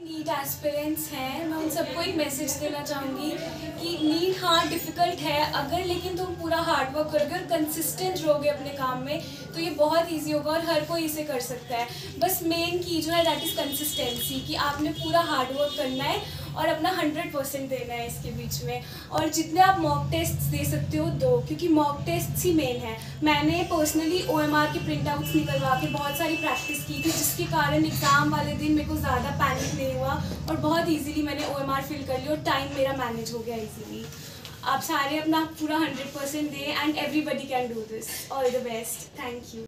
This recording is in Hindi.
नीट एस्पिरेंट्स हैं, मैं उन सबको एक मैसेज देना चाहूँगी कि नीट हाँ डिफ़िकल्ट है, अगर लेकिन तुम पूरा हार्ड वर्क करोगे और कंसिस्टेंट रहोगे अपने काम में तो ये बहुत इजी होगा और हर कोई इसे कर सकता है। बस मेन की जो है दैट इज़ कंसिस्टेंसी, कि आपने पूरा हार्ड वर्क करना है और अपना 100% देना है इसके बीच में। और जितने आप मॉक टेस्ट दे सकते हो दो, क्योंकि मॉक टेस्ट ही मेन है। मैंने पर्सनली OMR के प्रिंट आउट्स निकलवा के बहुत सारी प्रैक्टिस की थी, जिसके कारण एग्ज़ाम वाले दिन मेरे को ज़्यादा पैनिक नहीं हुआ और बहुत ईजिली मैंने OMR फिल कर लिया और टाइम मेरा मैनेज हो गया ईजिली। आप सारे अपना पूरा 100% दें and everybody can do this. All the best. Thank you.